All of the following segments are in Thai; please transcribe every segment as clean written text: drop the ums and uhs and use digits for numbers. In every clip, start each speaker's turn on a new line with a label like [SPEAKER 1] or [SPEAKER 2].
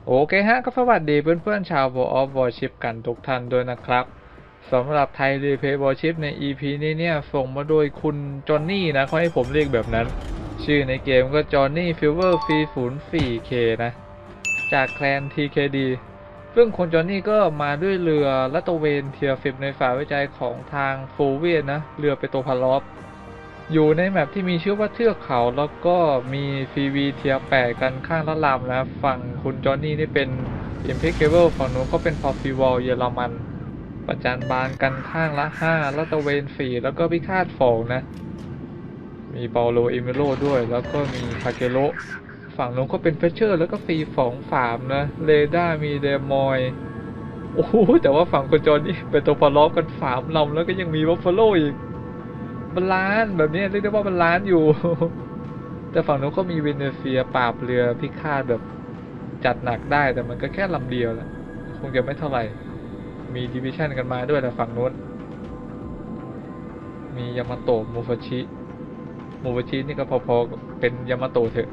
[SPEAKER 1] โอเคฮะก็สวัสดีเพื่อนๆชาว World of Warship กันทุกท่านด้วยนะครับสำหรับไทยรีเพย์ Warship ใน EP นี้เนี่ยส่งมาโดยคุณจอห์นนี่นะเขาให้ผมเรียกแบบนั้นชื่อในเกมก็จอห์นนี่ฟิลเวอร์ฟรี04K นะจากแคลน TKD ซึ่งคุณจอห์นนี่ก็มาด้วยเรือลัตเวนเทียร์10ในฝ่ายวิจัยของทางโฟเวียนนะเรือเปโตรพารอฟอยู่ในแมปที่มีชื่อว่าเทือกเขาแล้วก็มีฟีวีเทียร์8กันข้างละลำนะฝั่งคุณจอห์นนี่นี่เป็น Impeccable ฝั่งนู้นก็เป็น Possible เยอรมันประจันบานกันข้างละ5ลัตเวน4แล้วก็พิฆาต2นะมีเปาโลเอมิโลด้วยแล้วก็มีคาเกโรฝั่งนู้นก็เป็นเฟเชอร์แล้วก็ฟรี2 3นะเรดาร์มีเดมอยโอ้โหแต่ว่าฝั่งคุณจอห์นนี่เป็นตัวพอลอฟกัน3ลำแล้วก็ยังมีบัฟฟาโลอีกบาลานซ์แบบนี้เรียกได้ว่าบาลานซ์อยู่ แต่ฝั่งนู้นก็มีเวเนเซียปราบเรือพิฆาตแบบจัดหนักได้แต่มันก็แค่ลำเดียวแหละคงจะไม่เท่าไหร่มีดิวิชั่นกันมาด้วยแต่ฝั่งนู้นมียามาโตะมูฟาชินี่ก็พอๆกับเป็นยามาโตะเถอะ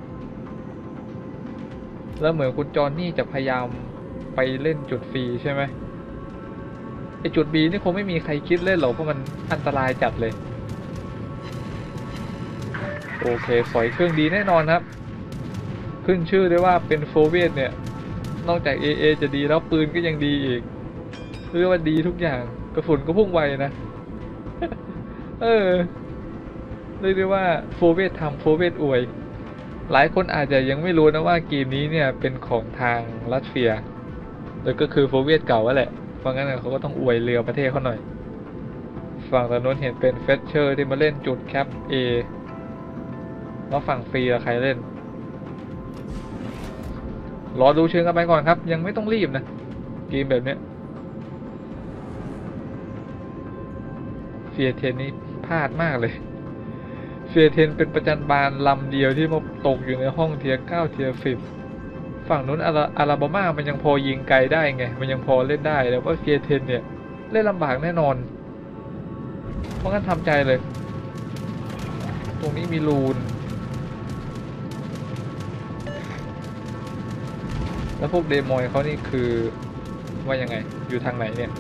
[SPEAKER 1] แล้วเหมือนคุณจอห์นนี่จะพยายามไปเล่นจุดฟรีใช่ไหมไอจุด B นี่คงไม่มีใครคิดเล่นหรอกเพราะมันอันตรายจัดเลยโอเคสอยเครื่องดีแน่นอนครับขึ้นชื่อได้ว่าเป็นโฟเวียตเนี่ยนอกจาก AA จะดีแล้วปืนก็ยังดีอีกเรียกว่าดีทุกอย่างกระสุนก็พุ่งไวนะ เออเรียกได้ว่าโฟเวียตทำโฟเวียตอวยหลายคนอาจจะยังไม่รู้นะว่าเกมนี้เนี่ยเป็นของทางรัสเซียแล้วก็คือโฟเวียตเก่าแหละเพราะงั้นเขาก็ต้องอวยเรือประเทศเขาหน่อยฝั่งตะโน้นเห็นเป็นเฟชเชอร์ที่มาเล่นจุดแคป A แล้วฝั่งฟรีอะใครเล่นรอดูเชิงกันไปก่อนครับยังไม่ต้องรีบนะเกมแบบนี้เฟียเทนนี่พลาดมากเลยเฟียเทนเป็นประจันบานลำเดียวที่มาตกอยู่ในห้องเทียร์9เทียร์10ฝั่งนู้นอาราบามามันยังพอยิงไกลได้ไงมันยังพอเล่นได้แต่ว่าเฟียเทนเนี่ยเล่นลำบากแน่นอนเพราะงั้นทำใจเลยตรงนี้มีรูนแล้วพวกเดมอยเขานี่คือว่ายังไงอยู่ทางไหนเนี่ย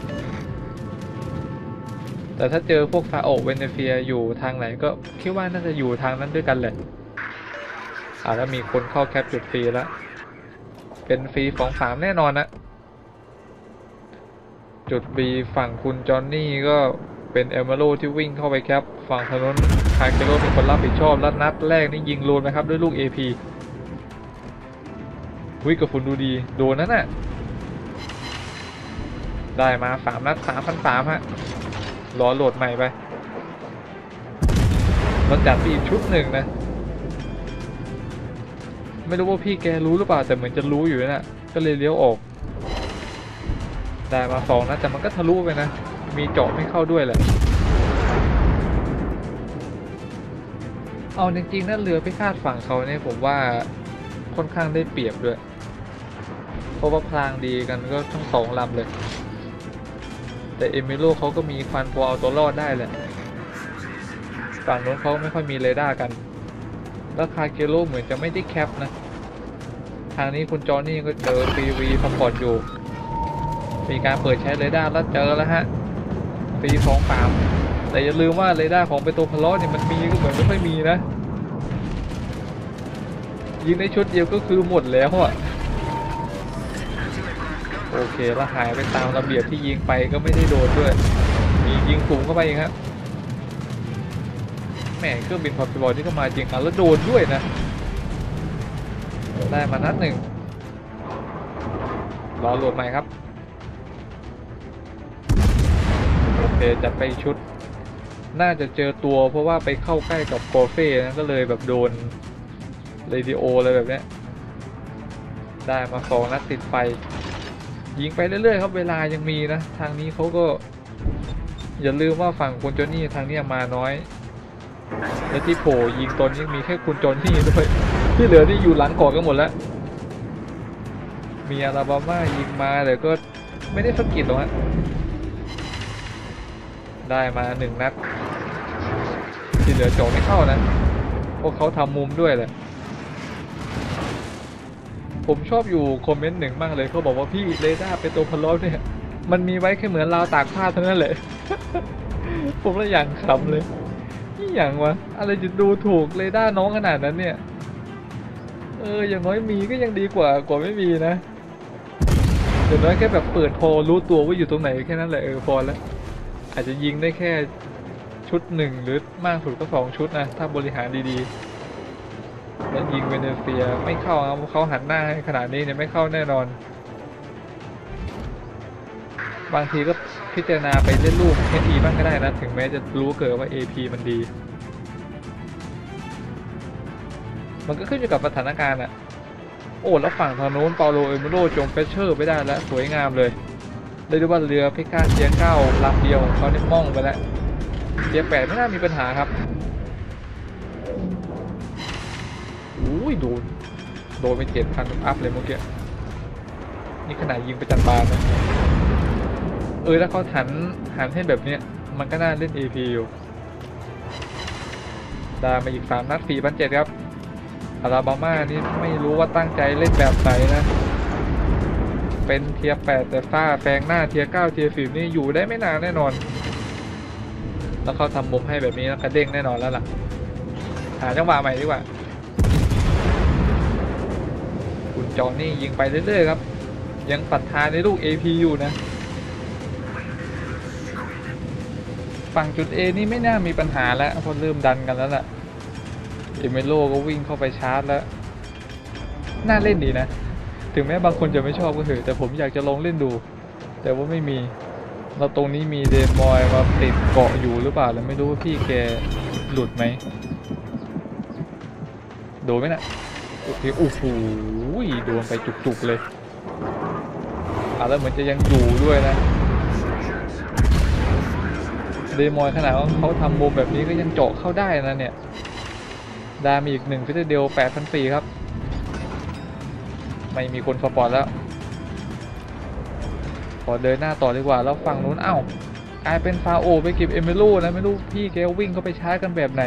[SPEAKER 1] แต่ถ้าเจอพวกซาโอะเวเนเซียอยู่ทางไหนก็คิดว่าน่าจะอยู่ทางนั้นด้วยกันแหละแล้วมีคนเข้าแคปจุดฟรีแล้วเป็นฟรีของ3แน่นอนนะจุด B ฝั่งคุณจอห์นนี่ก็เป็นเอลเมโรที่วิ่งเข้าไปแคปฝั่งถนนคาเกโรเป็นคนรับผิดชอบแล้วนัดแรกนี่ยิงโลนนะครับด้วยลูก AP วิ่งกับฝุ่นดูดีโดนนั่นน่ะได้มา3 นัด 3,300 ฮะรอโหลดใหม่ไปเราจัดไปอีกชุดหนึ่งนะไม่รู้ว่าพี่แกรู้หรือเปล่าแต่เหมือนจะรู้อยู่นะก็เลยเลี้ยวออกได้มา2 นัดแต่มันก็ทะลุไปนะมีเจาะไม่เข้าด้วยแหละเอาจริงๆนั่นเรือพิฆาตฝั่งเขาเนี่ยผมว่าค่อนข้างได้เปรียบด้วยเพราะว่าพลางดีกันก็ทั้ง2 ลำเลยแต่เอมิโลเขาก็มีควันพอเอาตัวรอดได้แหละฝั่งนู้นเขาไม่ค่อยมีเรดาร์กันแล้วคาเกโร่เหมือนจะไม่ได้แคปนะทางนี้คุณจอห์นนี่ก็เจอฟีวีซัพพอร์ตอยู่มีการเปิดใช้เรดาร์แล้วเจอแล้วฮะฟี2 3แต่อย่าลืมว่าเรดาร์ของเปโตรพารอสเนี่ยมันมีก็เหมือนไม่ค่อยมีนะยิงในชุดเดียวก็คือหมดแล้วอะโอเคแล้วหายไปตามระเบียบที่ยิงไปก็ไม่ได้โดนด้วยมียิงสูงเข้าไปเองครับแหมเครื่องบินพอร์ตบอลที่เข้ามาจริงแล้วโดนด้วยนะได้มานัดหนึ่งรอโหลดใหม่ครับโอเคจัดไปชุดน่าจะเจอตัวเพราะว่าไปเข้าใกล้กับโกเฟ่นะก็เลยแบบโดนเรดิโออะไรแบบนี้ได้มา2 นัดติดไฟยิงไปเรื่อยๆครับเวลายังมีนะทางนี้เขาก็อย่าลืมว่าฝั่งคุณจอห์นนี่ทางนี้มาน้อยและที่โผล่ยิงตอนนี้มีแค่คุณจอห์นนี่ด้วยที่เหลือที่อยู่หลังเกาะกันหมดแล้วมีอาราบามายิงมาแต่ก็ไม่ได้สกิดหรอกฮะได้มา1 นัดที่เหลือโจมไม่เข้านะพวกเขาทำมุมด้วยแหละผมชอบอยู่คอมเมนต์หนึ่งมากเลยเขาบอกว่าพี่เรดาร์เป็นตัวพลอตเนี่ยมันมีไว้แค่เหมือนราวตากผ้าเท่านั้นแหละ ผมเลยอย่างขำเลยนี่อย่างวะอะไรจะดูถูกเรดาร์น้องขนาดนั้นเนี่ยอย่างน้อยมีก็ยังดีกว่าไม่มีนะอย่างน้อยแค่แบบเปิดพอรู้ตัวว่าอยู่ตรงไหนแค่นั้นแหละพอแล้วอาจจะยิงได้แค่ชุดหนึ่งหรือมากสุดก็2 ชุดนะถ้าบริหารดีๆแล้วยิงเวเนเซียไม่เข้าครับเขาหันหน้าให้ขนาดนี้เนี่ยไม่เข้าแน่นอนบางทีก็พิจารณาไปเล่นลูกเฮดีบ้างก็ได้นะถึงแม้จะรู้เกิดว่า AP มันดีมันก็ขึ้นอยู่กับสถานการณ์อะโอ้แล้วฝั่งทางโน้นเปาโลเอมิโลจงเฟเชอร์ไปได้แล้วสวยงามเลยได้ดูว่าเรือพิฆาตเทีย9ลำเดียวของเขาเนี่ยม่องไปแล้วเทีย8ไม่น่ามีปัญหาครับอุ้ยโดนไป7,000 อัพเลยเมื่อกี้นี่ขนาดยิงประจันบานนะแล้วเขาหันให้แบบเนี้ยมันก็น่าเล่น AP อยู่ได้มาอีก3 นัด 4,700 ครับอาราบาม่านี่ไม่รู้ว่าตั้งใจเล่นแบบไหนนะเป็นเทียร์8แต่ซ่าแซงหน้าเทียร์9เทียร์10นี่อยู่ได้ไม่นานแน่นอนแล้วเขาทำมุมให้แบบนี้แล้วกระเด้งแน่นอนแล้วล่ะหาจังหวะใหม่ดีกว่าคุณจอห์นนี่ยิงไปเรื่อยๆครับยังศรัทธาในลูก AP อยู่นะฝั่งจุด A นี่ไม่น่ามีปัญหาแล้วเพราะเริ่มดันกันแล้วล่ะเอเมโลก็วิ่งเข้าไปชาร์จแล้วน่าเล่นดีนะถึงแม้บางคนจะไม่ชอบก็เถอะแต่ผมอยากจะลองเล่นดูแต่ว่าไม่มีเราตรงนี้มีเดมอยมาติดเกาะอยู่หรือเปล่าแล้วไม่รู้ว่าพี่แกหลุดไหมโดนไหมนะโอเคโอ้โหโดนไปจุกๆเลยแล้วเหมือนจะยังอยู่ด้วยนะเดมอยขนาดว่าเขาทำมุมแบบนี้ก็ยังเจาะเข้าได้นะเนี่ยดามีอีก1ฟิตเดล 8,400 ครับไม่มีคนสปอร์ตแล้วขอเดินหน้าต่อดีกว่าแล้วฝั่งนู้นกลายเป็นฟาโอไปเก็บเอเมโลแล้วไม่รู้พี่แกวิ่งเข้าไปชาร์จกันแบบไหน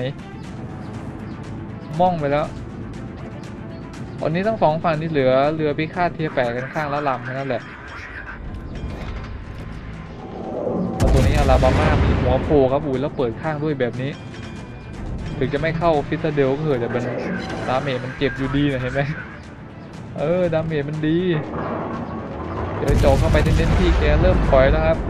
[SPEAKER 1] ม่องไปแล้ววันนี้ทั้ง2 ฝั่งนี่เหลือเรือพิฆาตเทียร์8กันข้างละลำนั่นแหละแล้วตัวนี้อาราบาม่ามีหัวโผล่ครับแล้วเปิดข้างด้วยแบบนี้ถึงจะไม่เข้าฟิตเดลก็เถอะแต่มันดาเมจมันเจ็บอยู่ดีนะเห็นไหมดาเมจมันดีเดี๋ยวโจเข้าไปเน้นๆพี่แกเริ่มถอยแล้วครับ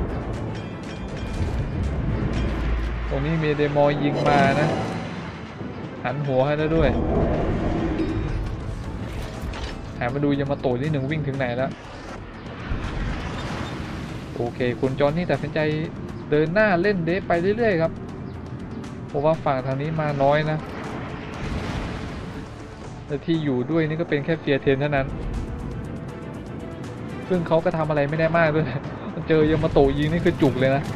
[SPEAKER 1] ตรงนี้มีเดมอยยิงมานะหันหัวให้แล้วด้วยหามาดูยามาโตะที่1วิ่งถึงไหนแล้วโอเคคุณจอห์นนี่ตัดสินใจเดินหน้าเล่นเดฟไปเรื่อยๆครับเพราะว่าฝั่งทางนี้มาน้อยนะแต่ที่อยู่ด้วยนี่ก็เป็นแค่เฟียร์เทนเท่านั้นซึ่งเขาก็ทำอะไรไม่ได้มากด้วยเจอยามาโตะยิงนี่คือจุกเลยนะ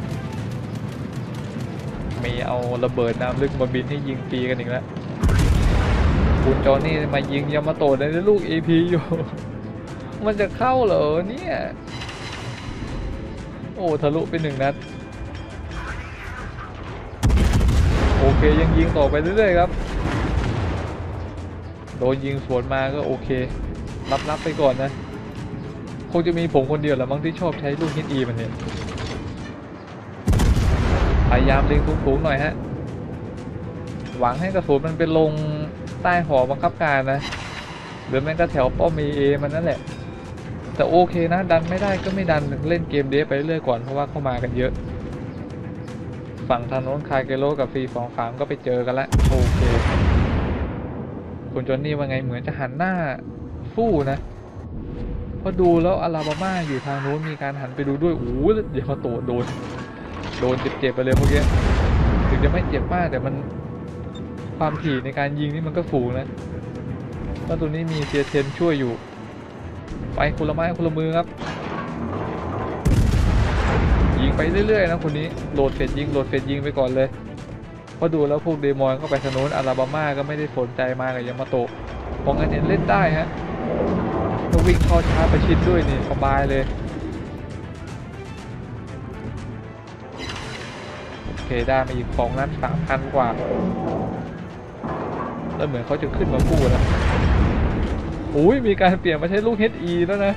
[SPEAKER 1] มีเอาระเบิดน้ำลึกมาบินให้ยิงฟรีกันอีกแล้วคุณจอห์นนี่มายิงยามาโตะในลูก AP อยู่มันจะเข้าเหรอเนี่ยโอ้ทะลุไป1 นัดโอเคยังยิงต่อไปเรื่อยๆครับโดนยิงสวนมาก็โอเครับไปก่อนนะคงจะมีผมคนเดียวแหละมั้งที่ชอบใช้ลูกฮิตมันเนี่ยพยายามเล็งสูงๆหน่อยฮะหวังให้กระสุนมันเป็นลงใต้หอบังคับการนะหรือแม้กระแถวป้อมเอมันนั่นแหละแต่โอเคนะดันไม่ได้ก็ไม่ดันเล่นเกมเดฟไปเรื่อยก่อนเพราะว่าเข้ามากันเยอะฝั่งทางโน้นคาเกโลกับฟรี2 ฝั่งก็ไปเจอกันแล้วโอเคคุณจอห์นนี่ว่าไงเหมือนจะหันหน้าสู้นะพอดูแล้วอาราบาม่าอยู่ทางโน้นมีการหันไปดูด้วยโอ้โหเดี๋ยวมาโตโดนเจ็บไปเลยเมื่อกี้ถึงจะไม่เจ็บมากแต่มันความถี่ในการยิงนี่มันก็สูงนะแล้วตัวนี้มีเซียเทนช่วยอยู่ไปคนละไม้คนละมือครับยิงไปเรื่อยๆนะคนนี้โหลดเฟดยิงไปก่อนเลยเพราะดูแล้วพวกเดมอนก็ไปถนนอาราบาม่าก็ไม่ได้สนใจมากับยามาโตะมองกันเห็นเล่นได้ฮะก็วิ่งเข้าชาร์จประชิดด้วยนี่สบายเลยโอเคได้มาอีก2 นัด 3,000 กว่าแล้วเหมือนเขาจะขึ้นมาคู่แล้วอุ้ยมีการเปลี่ยนมาใช้ลูก HE แล้วนะ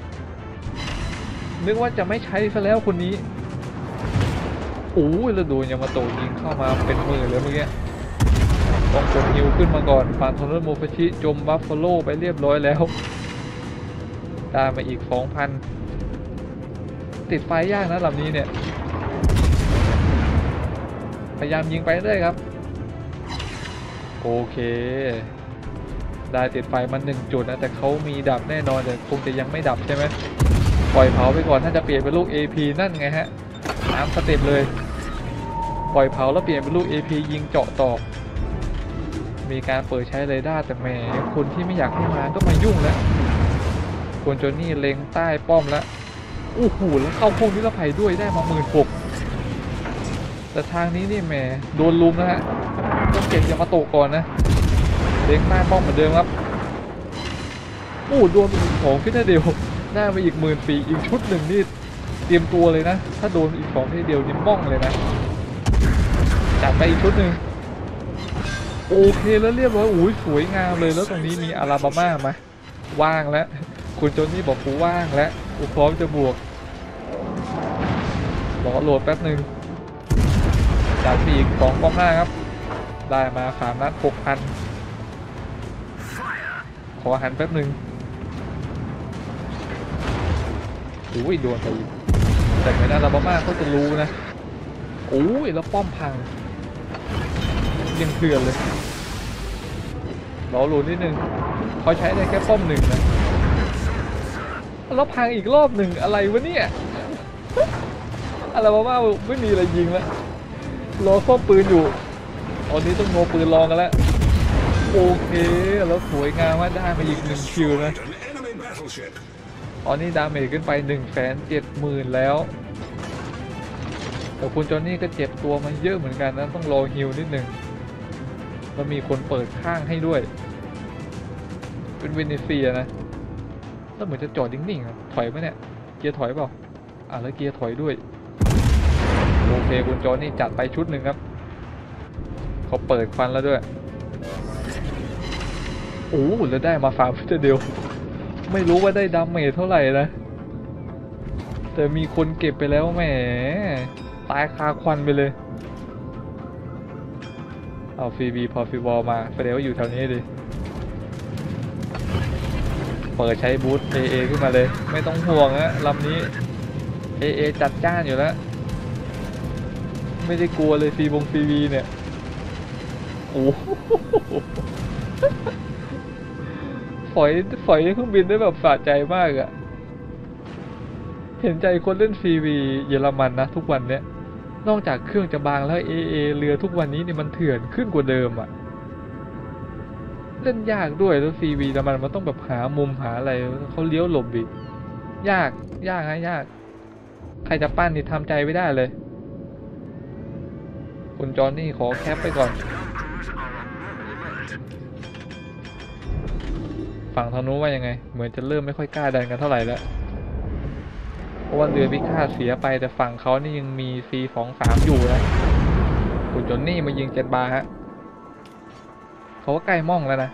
[SPEAKER 1] นึกว่าจะไม่ใช้ซะแล้วคนนี้โอ้ยแล้วโดนยามาโตะยิงเข้ามาเป็นหมื่นเลยเมื่อกี้ต้องกดฮิวขึ้นมาก่อนฝั่งโทโนโมฟาชิจมบัฟฟาโลไปเรียบร้อยแล้วได้มาอีก 2,000 ติดไฟยากนะลำนี้เนี่ยพยายามยิงไปเรื่อยครับโอเคได้ติดไฟมา1 จุดนะแต่เขามีดับแน่นอนแต่คงจะยังไม่ดับใช่ไหมปล่อยเผาไปก่อนถ้าจะเปลี่ยนเป็นลูก AP นั่นไงฮะตามสเต็ปเลยปล่อยเผาแล้วเปลี่ยนเป็นลูก AP ยิงเจาะต่อมีการเปิดใช้เรดาร์แต่แหมคนที่ไม่อยากให้มาก็มายุ่งแล้วคนโจนี่เล็งใต้ป้อมแล้วโอ้โหแล้วเข้าพวกนิรภัยด้วยได้มา16,000แต่ทางนี้นี่แหมโดนลุมนะฮะต้องเก็บยามาโตะก่อนนะเล็งใต้ป้อมเหมือนเดิมครับโอ้โดนไปอีก2 ฟิตเดียวได้มาอีก14,000อีกชุดหนึ่งนี่เตรียมตัวเลยนะถ้าโดนอีก2 ฟิตเดียวนี่ม่องเลยนะจัดไปอีกชุดหนึ่งโอเคแล้วเรียบร้อยอุ้ยสวยงามเลยแล้วตรงนี้มีอาราบาม่ามาว่างแล้วคุณโจนี่บอกกูว่างแล้วกูพร้อมจะบวกรอโหลดแป๊บหนึ่งจัดอีก2 ป้อมหน้าครับได้มา3 นัด 6,000ขอหันแป๊บหนึ่งโอ้ยโดนไปอีกแต่ไม่น่าอาราบาม่าเขาจะรู้นะโอ้ยแล้วป้อมพังยังเถื่อนเลยรอโหลดนิดนึงเขาใช้ได้แค่ป้อม1นะแล้วพังอีกรอบหนึ่งอะไรวะเนี่ยอะไรบ้าๆไม่มีอะไรยิงแล้วรอซ่อมปืนอยู่ตอนนี้ต้องโนปืนลองกันแล้วโอเคแล้วสวยงามว่าได้มาอีก1 คิวนะตอนนี้ดาเมจขึ้นไป 170,000 แล้วแต่คุณจอนนี่ก็เจ็บตัวมาเยอะเหมือนกันนะต้องรอฮิลนิดนึงแล้วมีคนเปิดข้างให้ด้วยเป็นเวเนเซียนะแล้วเหมือนจะจอดนิ่งๆถอยไหมเนี่ยเกียร์ถอยเปล่าแล้วเกียร์ถอยด้วยโอเคคุณจอนี่จัดไปชุดหนึ่งครับเขาเปิดควันแล้วด้วยโอ้แล้วได้มา3 ฟิตเดียวไม่รู้ว่าได้ดาเมจเท่าไหร่นะแต่มีคนเก็บไปแล้วแหมตายคาควันไปเลยเอาฟรีบีพอฟรีบอลมาแสดงว่าอยู่แถวนี้ดิเปิดใช้บูท AA ขึ้นมาเลยไม่ต้องห่วงนะลำนี้ AA จัดจ้านอยู่แล้วไม่ได้กลัวเลยฟรีบีเนี่ยโอ้ฝอยเครื่องบินได้แบบสะใจมากอะเห็นใจคนเล่นฟรีบีเยอรมันนะทุกวันเนี้ยนอกจากเครื่องจะบางแล้ว AA เรือทุกวันนี้นี่มันเถื่อนขึ้นกว่าเดิมอะเล่นยากด้วยแล้วฟรีบีแต่มันต้องแบบหามุมหาอะไรเขาเลี้ยวหลบอีกยากนะยากใครจะปั้นนี่ทำใจไม่ได้เลยคุณจอห์นนี่ขอแคปไปก่อนฝั่งทางนู้นว่ายังไงเหมือนจะเริ่มไม่ค่อยกล้าดันกันเท่าไหร่แล้วเพราะว่าเรือพิฆาตเสียไปแต่ฝั่งเขานี่ยังมี C23 อยู่นะคุณจอห์นนี่มายิง7 บาร์ฮะเขาว่าใกล้ม่องแล้วนะ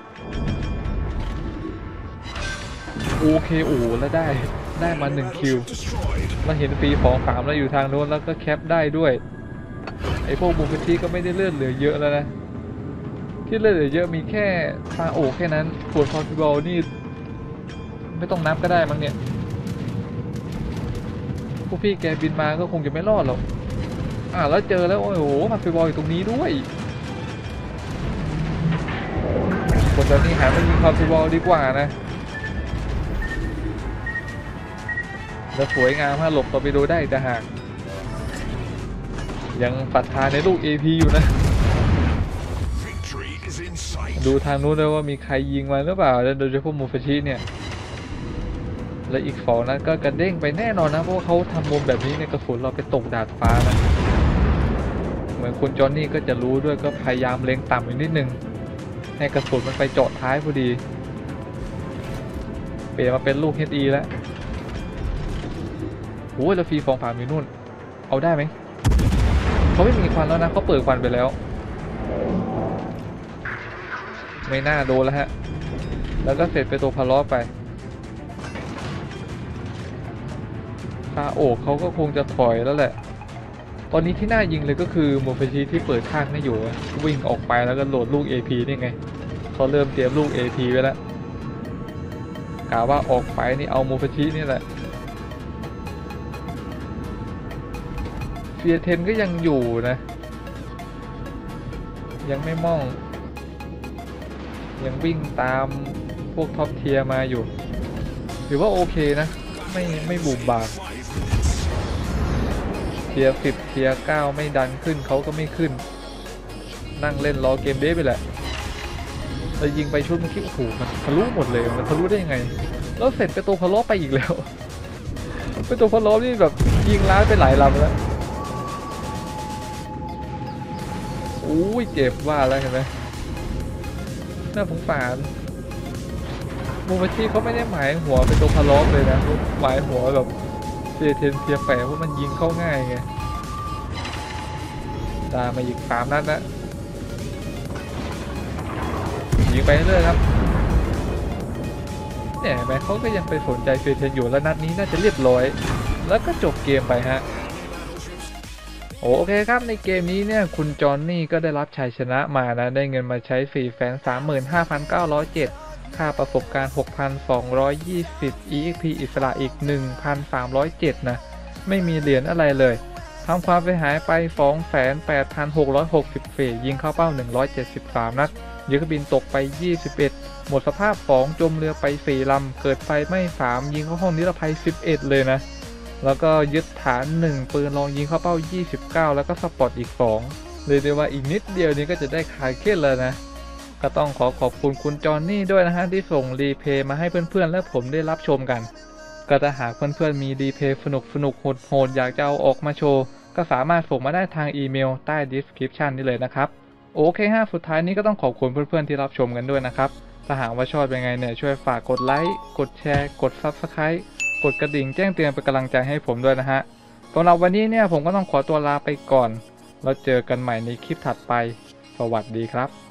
[SPEAKER 1] โอเคโอ้แล้วได้มา1 คิวเราเห็นC23แล้วอยู่ทางโน้นแล้วก็แคปได้ด้วยไอพวกบุฟฟี่ก็ไม่ได้เลื่อนเหลือเยอะแล้วนะที่เลื่อนเหลือเยอะมีแค่ฟาโอแค่นั้นส่วนพอฟิบอลนี่ไม่ต้องนับก็ได้มั้งเนี่ยพวกพี่แกบินมาก็คงจะไม่รอดหรอกแล้วเจอแล้วโอ้โหพอฟิบอลอยู่ตรงนี้ด้วยคนตอนนี้หามายิงพอฟิบอลดีกว่านะแล้วสวยงามหลบต่อไปดูได้แต่หากยังศรัทธาในลูก AP อยู่นะดูทางนู้นด้วยว่ามีใครยิงมาหรือเปล่าโดยเฉพาะมูฟาชิเนี่ยและอีก2 นั้นก็กระเด้งไปแน่นอนนะเพราะเขาทำมุมแบบนี้ในกระสุนเราไปตกดาดฟ้านะเหมือนคุณจอห์นนี่ก็จะรู้ด้วยก็พยายามเล็งต่ำอีกนิดนึงให้กระสุนมันไปเจาะท้ายพอดีเปลี่ยนมาเป็นลูก HE แล้วโอ้ยแล้วC23อยู่นู่นเอาได้ไหมเขาไม่มีควันแล้วนะเขาเปิดควันไปแล้วไม่น่าโดนแล้วฮะแล้วก็เสร็จไปตัวพะล้อไปซาโอะเขาก็คงจะถอยแล้วแหละตอนนี้ที่น่ายิงเลยก็คือโมเฟชิที่เปิดข้างไม่อยู่วิ่งออกไปแล้วก็โหลดลูก AP นี่ไงเขาเริ่มเตรียมลูก AP ไว้แล้วกะว่าออกไปนี่เอาโมเฟชินี่แหละเฟียเทนก็ยังอยู่นะยังไม่ม่องยังวิ่งตามพวกท็อปเทียร์มาอยู่ถือว่าโอเคนะไม่บุ่มบามเทียร์10เทียร์9ไม่ดันขึ้นเขาก็ไม่ขึ้นนั่งเล่นรอเกมเดฟไปแหละแต่ยิงไปชุดเมื่อกี้โอ้โหมันทะลุหมดเลยมันทะลุได้ยังไงแล้วเสร็จไปตัวพะล้อไปอีกแล้วไปตัวพะล้อนี่แบบยิงล้านไปหลายลำแล้วอุ้ยเจ็บว่าแล้วเห็นไหมน่าสงสารมูฟชี่เขาไม่ได้หมายหัวเป็นตัวพะล้อเลยนะหมายหัวแบบเทียเทนเทียแฝงเพราะมันยิงเข้าง่ายไงตามมาอีก3 นัดนะยิงไปเรื่อยครับเนี่ยเห็นไหมเขาก็ยังไปสนใจเทียเทนอยู่แล้วนัดนี้น่าจะเรียบร้อยแล้วก็จบเกมไปฮะโอเคครับในเกมนี้เนี่ยคุณจอห์นนี่ก็ได้รับชัยชนะมานะได้เงินมาใช้ฟรีแฟน 35,907 ค่าประสบการณ์ 6,220 EXP อิสระอีก 1,307 นะไม่มีเหรียญอะไรเลยทำความเสียหายไป 28,660 เฟสยิงเข้าเป้า173 นัดยึดเครื่องบินตกไป21หมดสภาพ2จมเรือไป4ลำเกิดไฟไหม้3ยิงเข้าห้องนิรภัย11เลยนะแล้วก็ยึดฐาน1ปืนลองยิงเข้าเป้า29แล้วก็สปอตอีก2เลยได้ว่าอีกนิดเดียวนี้ก็จะได้คายเค้นแล้วนะก็ต้องขอบคุณคุณจอห์นนี่ด้วยนะฮะที่ส่งรีเพย์มาให้เพื่อนๆและผมได้รับชมกันก็ถ้าหากเพื่อนๆมีรีเพย์สนุกโหดอยากจะเอาออกมาโชว์ก็สามารถส่งมาได้ทางอีเมลใต้ description นี่เลยนะครับโอเคฮะสุดท้ายนี้ก็ต้องขอบคุณเพื่อนๆที่รับชมกันด้วยนะครับถ้าหากว่าชอบเป็นไงเนี่ยช่วยฝากกดไลค์กดแชร์กด Subscribe กดกระดิ่งแจ้งเตือนเป็นกำลังใจให้ผมด้วยนะฮะสำหรับวันนี้เนี่ยผมก็ต้องขอตัวลาไปก่อนแล้วเจอกันใหม่ในคลิปถัดไปสวัสดีครับ